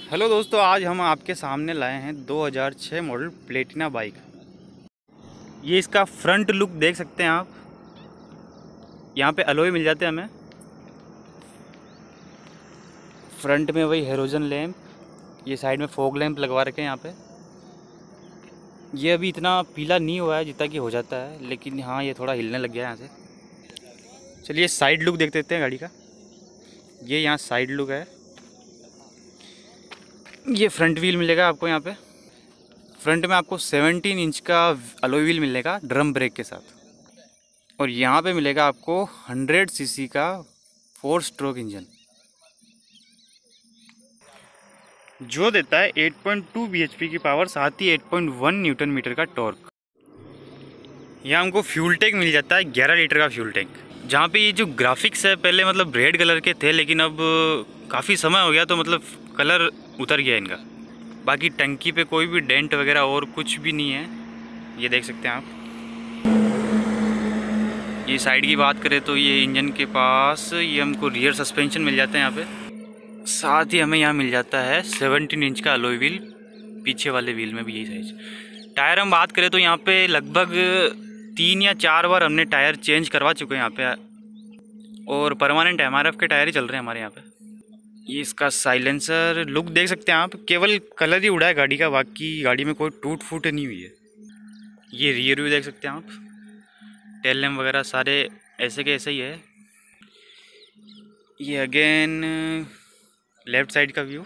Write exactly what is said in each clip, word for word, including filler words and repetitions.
Hello दोस्तों, आज हम आपके सामने लाए हैं दो हज़ार छह मॉडल प्लेटिना बाइक। ये इसका फ्रंट लुक देख सकते हैं आप। यहाँ पे अलॉय मिल जाते हैं हमें। फ्रंट में वही हेलोजन लैंप, ये साइड में फॉग लैंप लगवा रखे हैं यहाँ पे। ये अभी इतना पीला नहीं हुआ है जितना कि हो जाता है, लेकिन हाँ ये थोड़ा हिलने लग गया है यहाँ से। चलिए साइड लुक देख लेते हैं गाड़ी का। ये यहाँ साइड लुक है। ये फ्रंट व्हील मिलेगा आपको यहाँ पे। फ्रंट में आपको सत्रह इंच का अलॉय व्हील मिलेगा ड्रम ब्रेक के साथ, और यहाँ पे मिलेगा आपको सौ सीसी का फोर स्ट्रोक इंजन जो देता है आठ पॉइंट दो बीएचपी की पावर, साथ ही आठ पॉइंट एक न्यूटन मीटर का टॉर्क। यहाँ हमको फ्यूल टैंक मिल जाता है ग्यारह लीटर का फ्यूल टैंक। जहाँ पे ये जो ग्राफिक्स है पहले मतलब रेड कलर के थे, लेकिन अब काफ़ी समय हो गया तो मतलब कलर उतर गया इनका। बाकी टंकी पे कोई भी डेंट वगैरह और कुछ भी नहीं है, ये देख सकते हैं आप। ये साइड की बात करें तो ये इंजन के पास ये हमको रियर सस्पेंशन मिल जाते हैं यहाँ पे। साथ ही हमें यहाँ मिल जाता है सत्रह इंच का अलॉय व्हील, पीछे वाले व्हील में भी यही साइज। टायर हम बात करें तो यहाँ पे लगभग तीन या चार बार हमने टायर चेंज करवा चुके हैं यहाँ पे, और परमानेंट एम आर एफ के टायर ही चल रहे हैं हमारे यहाँ पे। ये इसका साइलेंसर लुक देख सकते हैं आप, केवल कलर ही उड़ा है गाड़ी का, बाकी गाड़ी में कोई टूट फूट नहीं हुई है। ये रियर व्यू देख सकते हैं आप, टेल लैम्प वगैरह सारे ऐसे के ऐसे ही है। ये अगेन लेफ़्ट साइड का व्यू,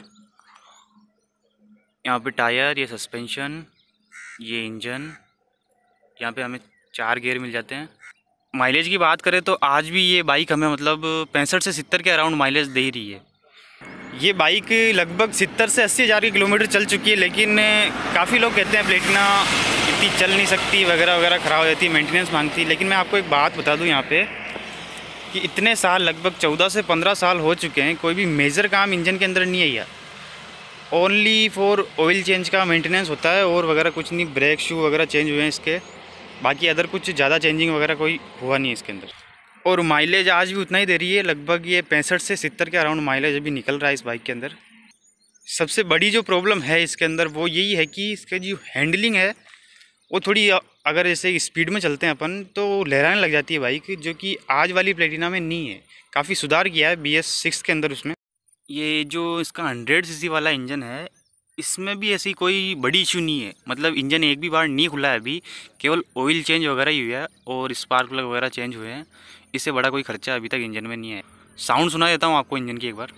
यहाँ पे टायर, ये सस्पेंशन, ये इंजन, यहाँ पे हमें चार गियर मिल जाते हैं। माइलेज की बात करें तो आज भी ये बाइक हमें मतलब पैंसठ से सत्तर के अराउंड माइलेज दे ही रही है। ये बाइक लगभग सत्तर से अस्सी हज़ार की किलोमीटर चल चुकी है, लेकिन काफ़ी लोग कहते हैं प्लेटिना इतनी चल नहीं सकती वगैरह वगैरह, ख़राब हो जाती है, मेंटेनेंस मांगती है। लेकिन मैं आपको एक बात बता दूं यहाँ पे कि इतने साल, लगभग चौदह से पंद्रह साल हो चुके हैं, कोई भी मेजर काम इंजन के अंदर नहीं है यार। ओनली फॉर ऑयल चेंज का मेंटेनेंस होता है और वगैरह कुछ नहीं। ब्रेक शू वगैरह चेंज हुए हैं इसके, बाकी अदर कुछ ज़्यादा चेंजिंग वगैरह कोई हुआ नहीं है इसके अंदर। और माइलेज आज भी उतना ही दे रही है, लगभग ये पैंसठ से सत्तर के अराउंड माइलेज अभी निकल रहा है इस बाइक के अंदर। सबसे बड़ी जो प्रॉब्लम है इसके अंदर वो यही है कि इसके जो हैंडलिंग है वो थोड़ी, अगर जैसे स्पीड में चलते हैं अपन तो लहराने लग जाती है बाइक, जो कि आज वाली प्लेटिना में नहीं है। काफ़ी सुधार किया है बी एस सिक्स के अंदर उसमें। ये जो इसका हंड्रेड सी सी वाला इंजन है, इसमें भी ऐसी कोई बड़ी इशू नहीं है। मतलब इंजन एक भी बार नहीं खुला है अभी, केवल ऑयल चेंज वगैरह ही हुआ है और स्पार्क प्लग वगैरह चेंज हुए हैं। इससे बड़ा कोई खर्चा अभी तक इंजन में नहीं है। साउंड सुना देता हूँ आपको इंजन की एक बार।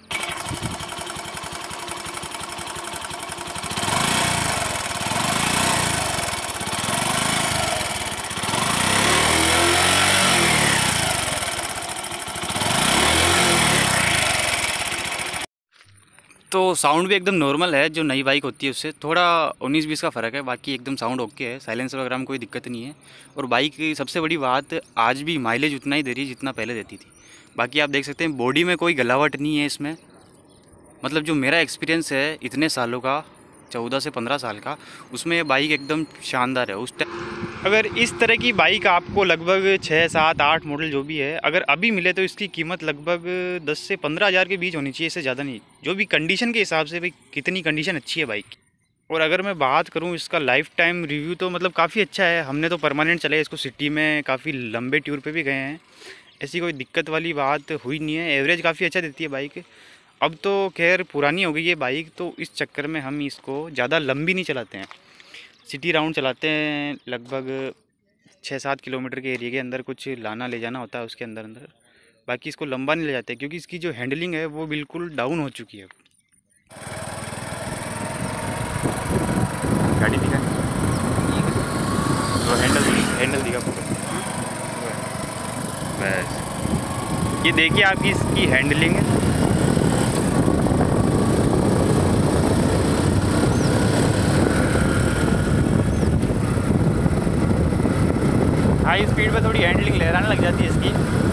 तो साउंड भी एकदम नॉर्मल है, जो नई बाइक होती है उससे थोड़ा उन्नीस बीस का फ़र्क है, बाकी एकदम साउंड ओके है। साइलेंसर वगैरह में कोई दिक्कत नहीं है। और बाइक की सबसे बड़ी बात, आज भी माइलेज उतना ही दे रही है जितना पहले देती थी। बाकी आप देख सकते हैं बॉडी में कोई गलावट नहीं है इसमें। मतलब जो मेरा एक्सपीरियंस है इतने सालों का, चौदह से पंद्रह साल का, उसमें ये बाइक एकदम शानदार है। उस टाइम अगर इस तरह की बाइक आपको लगभग छः सात आठ मॉडल जो भी है अगर अभी मिले तो इसकी कीमत लगभग दस से पंद्रह हज़ार के बीच होनी चाहिए, इससे ज़्यादा नहीं। जो भी कंडीशन के हिसाब से भाई कितनी कंडीशन अच्छी है बाइक की। और अगर मैं बात करूं इसका लाइफ टाइम रिव्यू तो मतलब काफ़ी अच्छा है। हमने तो परमानेंट चलाया इसको, सिटी में काफ़ी लंबे टूर पे भी गए हैं, ऐसी कोई दिक्कत वाली बात हुई नहीं है। एवरेज काफ़ी अच्छा देती है बाइक। अब तो खैर पुरानी हो गई है बाइक, तो इस चक्कर में हम इसको ज़्यादा लंबी नहीं चलाते हैं। सिटी राउंड चलाते हैं, लगभग छः सात किलोमीटर के एरिया के अंदर कुछ लाना ले जाना होता है उसके अंदर अंदर। बाकी इसको लंबा नहीं ले जाते क्योंकि इसकी जो हैंडलिंग है वो बिल्कुल डाउन हो चुकी है। गाड़ी दिखा तो हैंडल हैंडल दिखा पूरा बस। ये देखिए आपकी इसकी हैंडलिंग है। हाई स्पीड पे थोड़ी हैंडलिंग लहराने लग जाती है इसकी।